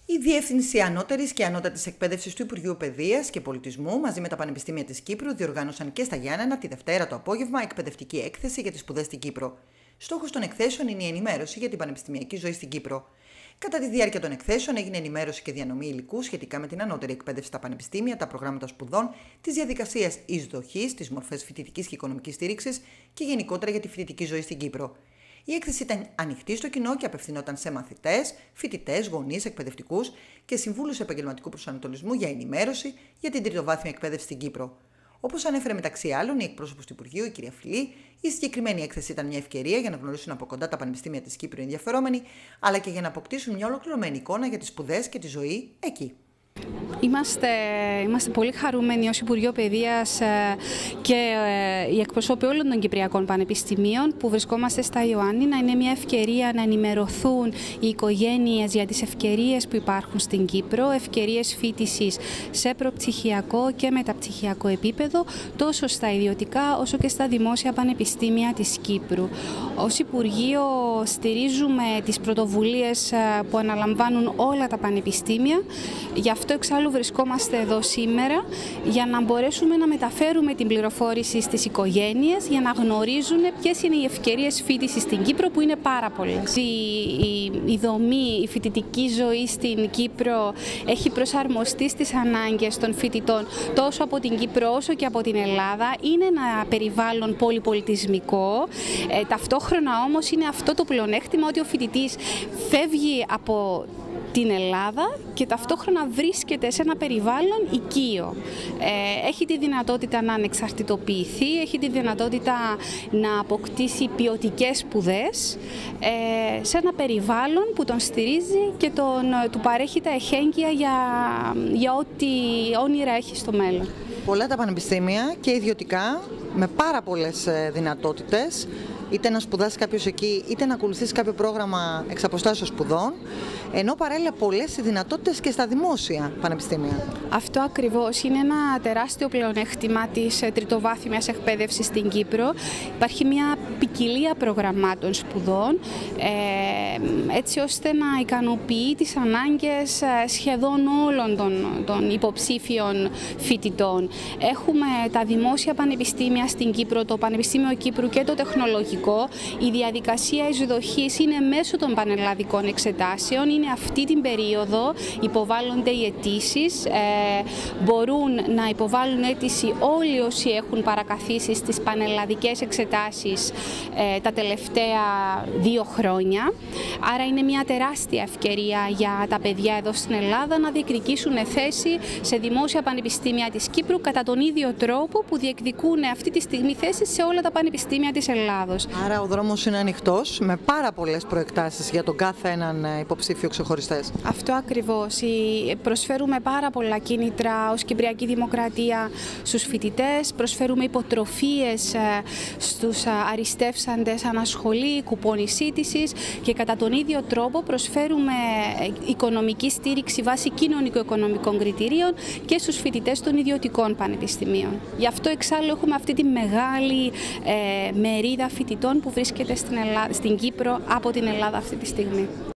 Η Διεύθυνση Ανώτερης και Ανώτατης Εκπαίδευσης του Υπουργείου Παιδείας και Πολιτισμού μαζί με τα Πανεπιστήμια της Κύπρου διοργάνωσαν και στα Γιάννενα τη Δευτέρα το απόγευμα εκπαιδευτική έκθεση για τις σπουδές στην Κύπρο. Στόχος των εκθέσεων είναι η ενημέρωση για την πανεπιστημιακή ζωή στην Κύπρο. Κατά τη διάρκεια των εκθέσεων έγινε ενημέρωση και διανομή υλικού σχετικά με την ανώτερη εκπαίδευση στα πανεπιστήμια, τα προγράμματα σπουδών, τις διαδικασίες εισδοχής, τις μορφές φοιτητικής και οικονομικής στήριξης και γενικότερα για τη φοιτητική ζωή στην Κύπρο. Η έκθεση ήταν ανοιχτή στο κοινό και απευθυνόταν σε μαθητές, φοιτητές, γονείς, εκπαιδευτικούς και συμβούλους επαγγελματικού προσανατολισμού για ενημέρωση για την τριτοβάθμια εκπαίδευση στην Κύπρο. Όπως ανέφερε μεταξύ άλλων η εκπρόσωπος του Υπουργείου, η κυρία Φιλή, η συγκεκριμένη έκθεση ήταν μια ευκαιρία για να γνωρίσουν από κοντά τα πανεπιστήμια της Κύπρου οι ενδιαφερόμενοι, αλλά και για να αποκτήσουν μια ολοκληρωμένη εικόνα για τις σπουδές και τη ζωή εκεί. Είμαστε πολύ χαρούμενοι ως Υπουργείο Παιδείας και οι εκπροσώποι όλων των Κυπριακών Πανεπιστημίων που βρισκόμαστε στα Ιωάννινα. Είναι μια ευκαιρία να ενημερωθούν οι οικογένειες για τις ευκαιρίες που υπάρχουν στην Κύπρο, ευκαιρίες φοιτησης σε προπτυχιακό και μεταπτυχιακό επίπεδο, τόσο στα ιδιωτικά όσο και στα δημόσια πανεπιστήμια της Κύπρου. Ως Υπουργείο στηρίζουμε τις πρωτοβουλίες που αναλαμβάνουν όλα τα πανεπιστήμια. Γι' αυτό εξάλλου βρισκόμαστε εδώ σήμερα για να μπορέσουμε να μεταφέρουμε την πληροφόρηση στις οικογένειες για να γνωρίζουν ποιες είναι οι ευκαιρίες φοιτησης στην Κύπρο, που είναι πάρα πολλές. Η δομή, η φοιτητική ζωή στην Κύπρο έχει προσαρμοστεί στις ανάγκες των φοιτητών τόσο από την Κύπρο όσο και από την Ελλάδα. Είναι ένα περιβάλλον πολυπολιτισμικό. Ταυτόχρονα όμως είναι αυτό το πλεονέκτημα ότι ο φοιτητής φεύγει από την Ελλάδα και ταυτόχρονα βρίσκεται σε ένα περιβάλλον οικείο. Έχει τη δυνατότητα να ανεξαρτητοποιηθεί, έχει τη δυνατότητα να αποκτήσει ποιοτικές σπουδές σε ένα περιβάλλον που τον στηρίζει και του παρέχει τα εχέγγυα για ό,τι όνειρα έχει στο μέλλον. Πολλά τα πανεπιστήμια και ιδιωτικά με πάρα πολλές δυνατότητες, είτε να σπουδάσει κάποιος εκεί, είτε να ακολουθήσει κάποιο πρόγραμμα εξ αποστάσεως σπουδών, ενώ παράλληλα πολλές οι δυνατότητες και στα δημόσια πανεπιστήμια. Αυτό ακριβώς είναι ένα τεράστιο πλεονέκτημα της τριτοβάθμιας εκπαίδευσης στην Κύπρο. Υπάρχει μια ποικιλία προγραμμάτων σπουδών, έτσι ώστε να ικανοποιεί τις ανάγκες σχεδόν όλων των υποψήφιων φοιτητών. Έχουμε τα δημόσια πανεπιστήμια στην Κύπρο, το Πανεπιστήμιο Κύπρου και το Τεχνολογικό. Η διαδικασία εισδοχής είναι μέσω των πανελλαδικών εξετάσεων. Είναι αυτή την περίοδο υποβάλλονται οι αιτήσεις. Μπορούν να υποβάλουν αίτηση όλοι όσοι έχουν παρακαθίσει στις πανελλαδικές εξετάσεις τα τελευταία 2 χρόνια. Άρα είναι μια τεράστια ευκαιρία για τα παιδιά εδώ στην Ελλάδα να διεκδικήσουν θέση σε δημόσια πανεπιστήμια της Κύπρου κατά τον ίδιο τρόπο που διεκδικούν αυτή τη στιγμή θέσεις σε όλα τα πανεπιστήμια της Ελλάδος. Άρα ο δρόμος είναι ανοιχτός με πάρα πολλές προεκτάσεις για τον κάθε έναν υποψήφιο ξεχωριστές. Αυτό ακριβώς. Προσφέρουμε πάρα πολλά κίνητρα ως Κυπριακή Δημοκρατία στους φοιτητές, προσφέρουμε υποτροφίες στους αριστεύσαντες ανασχολή, κουπόνι σύντησης και κατά τον ίδιο τρόπο προσφέρουμε οικονομική στήριξη βάσει κοινωνικο-οικονομικών κριτηρίων και στους φοιτητές των ιδιωτικών πανεπιστημίων. Γι' αυτό εξάλλου έχουμε αυτή τη μεγάλη μερίδα φοιτητών που βρίσκεται στην Κύπρο από την Ελλάδα αυτή τη στιγμή.